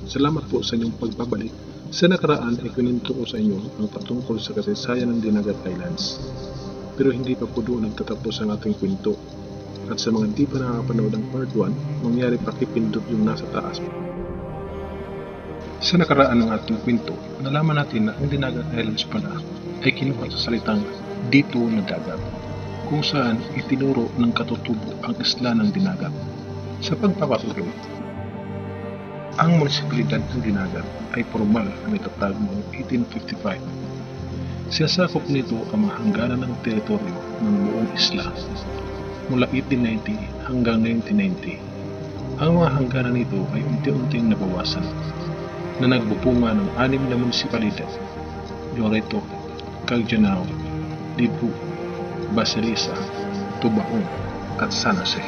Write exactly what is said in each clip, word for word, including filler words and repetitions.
Salamat po sa inyong pagbabalik. Sa nakaraan ay kinuwento ko sa inyo ang patungkol sa kasaysayan ng Dinagat Islands. Pero hindi pa po doon nagtatapos ang ating kwento. At sa mga hindi pa nakakapanood ng part one, mangyari pakipindot yung nasa taas. Sa nakaraan ng ating kwento, nalaman natin na ang Dinagat Islands pala ay kinuha sa salitang dito na dagat, kung saan itinuro ng katutubo ang isla ng Dinagat. Sa pagpapatuloy, ang Munisipalidad ng Dinagat ay pormal na naitatag noong eighteen fifty-five. Sinasakop nito ang mga hangganan ng teritoryo ng buong isla mula eighteen ninety hanggang nineteen ninety. Ang mga hangganan nito ay unti-unting nabawasan na nagbubunga ng anim na munisipalidad: Loreto, Cagdianao, Libjo, Basilisa, Tubajon at Sinasakop.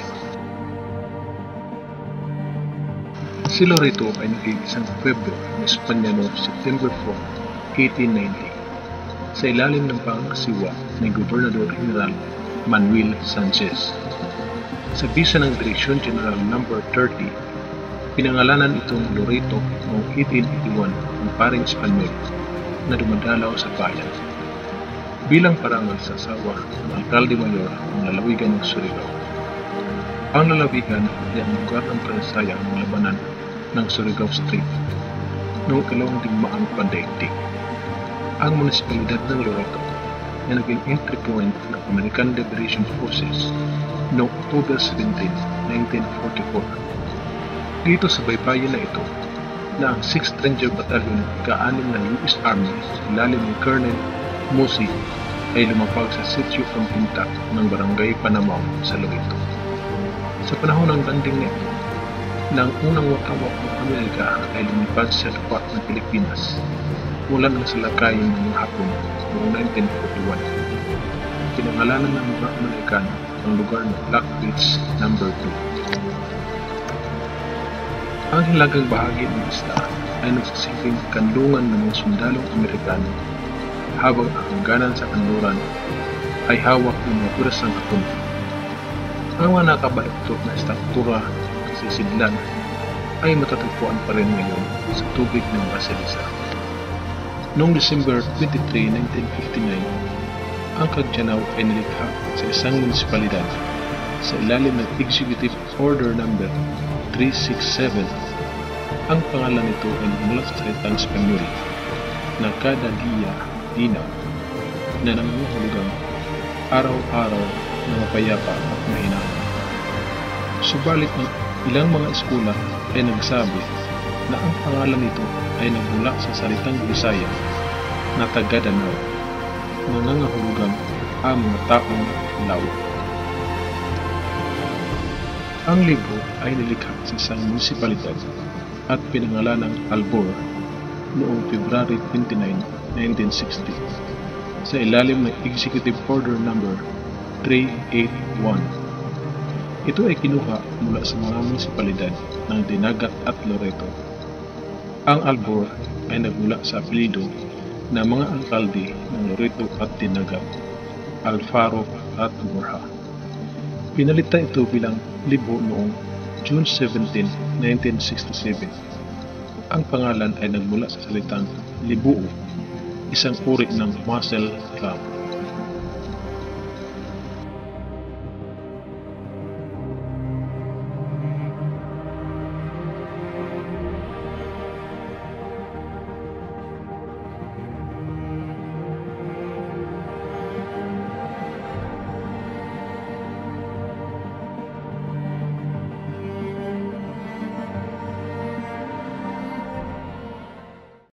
Si Loreto ay naging isang pueblo ng Espanya noong September fourth, eighteen ninety sa ilalim ng pangangasiwa ni Gobernador Heneral Manuel Sanchez. Sa bisa ng Direccion General No. thirty, pinangalanan itong Loreto noong eighteen eighty-one ng paring Espanyol na dumadalaw sa bayan bilang parangal sa asawa ng Alcalde Mayor ng Lalawigan ng Surigao. Ang Lalawigan ay ang lugar ng Kasaysayan ng labanan ng Surigao Strait noong ikalawang digmaang pandaigdig. Ang Munisipalidad ng Loreto ay naging entry point ng American Liberation Forces noong October seventeenth, nineteen forty-four. Dito sa baybayin na ito na ang sixth Ranger Battalion ka-anim ng U S Army sa ilalim ni Colonel Musi ay lumapag sa sitio Pampinta ng Barangay Panamaw sa Loreto. Sa panahon ng landing na ito, nang unang watawak ng Amerika ay lumipad sa lupa ng Pilipinas mula ng salakayin ng mga Hapon noong nineteen forty-one. Pinangalanan ng mga Amerikano ang lugar ng Black Beach number two. Ang hilagang bahagi ng isla ay nagsisilbing kanlungan ng mga sundalong Amerikano, habang ang hangganan sa kanluran ay hawak ng mga purasang Hapon. Ang mga nakabaluktot na estruktura sa sidlan ay matatagpuan pa rin ngayon sa tubig ng Basilisa. Noong December twenty-third, nineteen fifty-nine, ang Cagdianao ay nilikha sa isang munisipalidad sa ilalim ng Executive Order number three sixty-seven. Ang pangalan nito ay mula sa salitang Espanyol na kada dia, dinaw, na nangangahulugang araw-araw na mapayapa at mahinahon. Subalit ng ilang mga eskwela ay nagsabi na ang pangalan nito ay nagmula sa salitang Bisaya na Cagdianao, na nangangahulugang ang mga taong lawak. Ang Libjo ay nilikha sa isang munisipalidad at pinangalan ng Albor noong February twenty-ninth, nineteen sixty sa ilalim ng Executive Order number three eighty-one. Ito ay kinuha mula sa mga munisipalidad ng Dinagat at Loreto. Ang Albor ay nagmula sa apelyido ng mga alkalde ng Loreto at Dinagat, Alfaro at Borja. Pinalitan ito bilang Libjo noong June seventeenth, nineteen sixty-seven. Ang pangalan ay nagmula sa salitang Libjo, isang uri ng muscle clam.